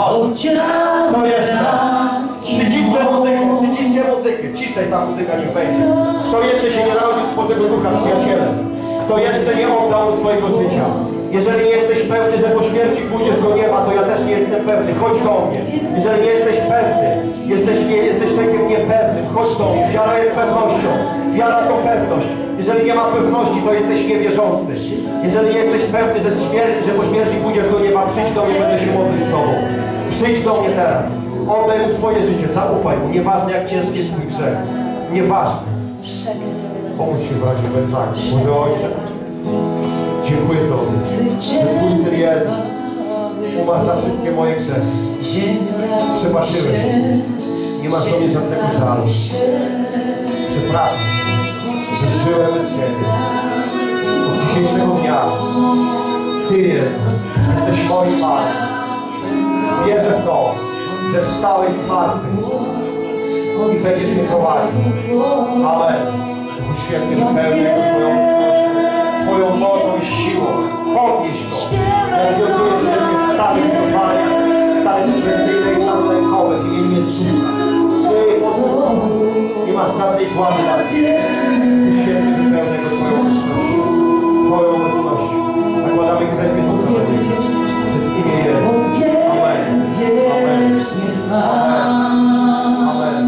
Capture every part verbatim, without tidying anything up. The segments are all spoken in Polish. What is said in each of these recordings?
To jeszcze. Przyciszcie muzykę, przyciszcie muzykę. Ciszej ta muzyka niech będzie. Kto jeszcze się nie narodził z Bożego Ducha, przyjacielem? Kto jeszcze nie oddał swojego życia? Jeżeli nie jesteś pewny, że po śmierci pójdziesz do nieba, to ja też nie jestem pewny. Chodź do mnie. Jeżeli nie jesteś pewny, jesteś, nie, jesteś człowiekiem niepewnym, chodź do mnie. Wiara jest pewnością. Wiara to pewność. Jeżeli nie ma pewności, to jesteś niewierzący. Jeżeli nie jesteś pewny, że, śmier że po śmierci pójdziesz do nieba, przyjdź do mnie, będę się modlić z Tobą. Przyjdź do mnie teraz. Oddaj mu swoje życie, zaufaj mu. Nieważne jak ciężki jest twój grzech. Nieważne. Pomóż się w razie bez tak. Boże Ojcze, dziękuję Tobie, że Twój Syn Jezus umarł za wszystkie moje grzechy. Przebaczyłeś. Nie masz do mnie żadnego żalu. Przepraszam, że żyłem bez Ciebie. Od dzisiejszego dnia Ty, Jezus, jesteś moim Panem. Wierzę w to, że wstałeś z martwych i będziesz mnie prowadził. Amen. Duchu Święty, wypełniaj go swoją miłością, swoją mocą i siłą. Podnieś go. Rozwiązuję się w stanie wycofania, stany depresyjne i stany lękowe w imieniu Jezusa. Ty, nie masz żadnej władzy nad tym. Duchu Święty, wypełniaj go swoją obecnością. Swoją obecnością. Nakładamy krew Jezusa na niego. Przez imię Jezus. Amen. Amen. Amen. Amen.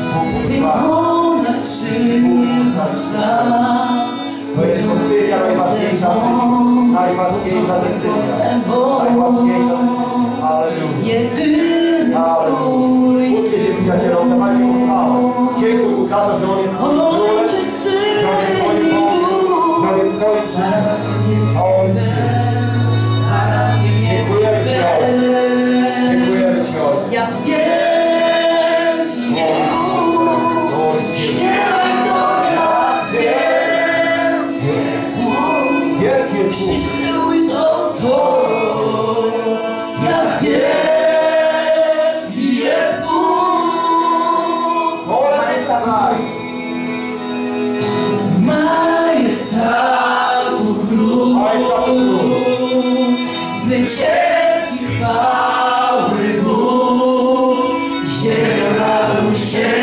To jest decyzja najważniejsza, najważniejsza decyzja, najważniejsza decyzja. Alleluja. Alleluja. Módlcie się, przyjaciele, oddawajcie mu chwałę. Dziękuj mu za to, że on jest Twoim królem, że on jest Twoim Bogiem, że on jest Twoim Żydem. A on jest Dziękujemy Ci, Ojcze. Dziękujemy Ci, Ojcze. Wielki jest Bóg. Jak wielki jest Bóg. Majestatu. Majestatu Król. Majestatu Król. Zwycięski chwały Bóg. Ziemia raduj się.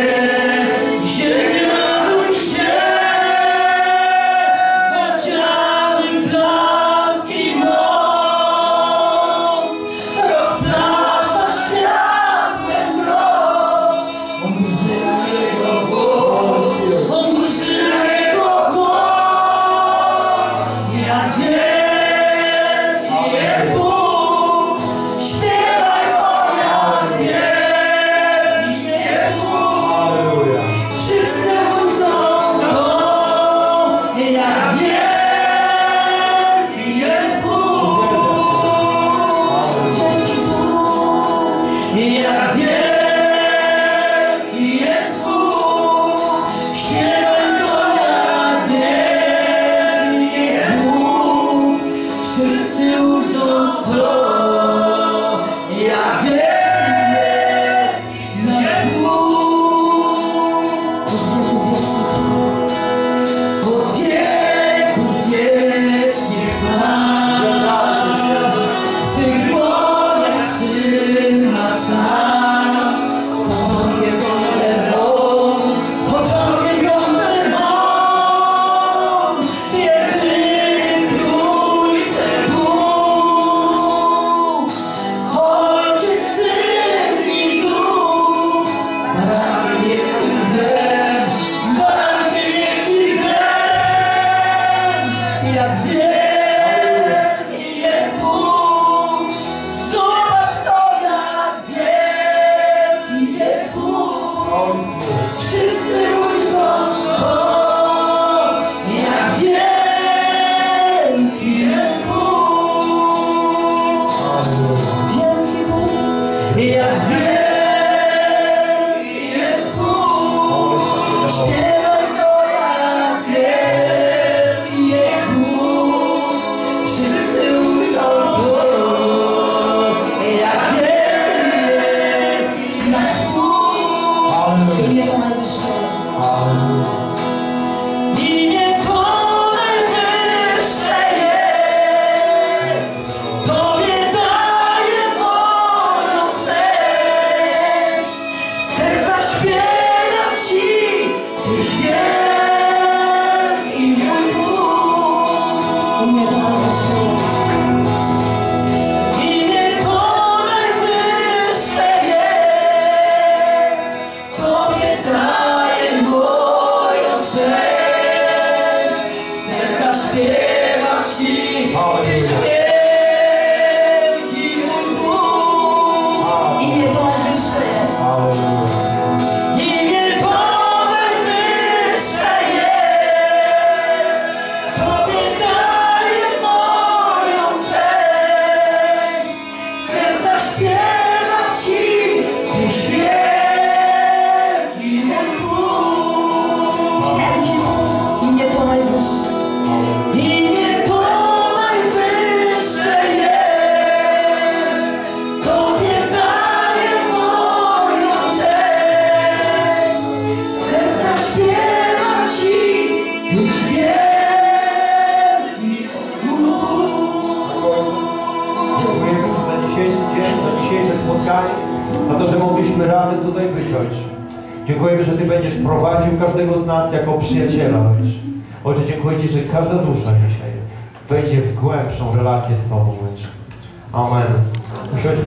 Yeah. spotkanie, za to, że mogliśmy razem tutaj być, Ojcze. Dziękujemy, że Ty będziesz prowadził każdego z nas jako przyjaciela, Ojcze. Ojcze, dziękuję Ci, że każda dusza dzisiaj wejdzie w głębszą relację z Tobą, Ojcze. Amen. Usiądź.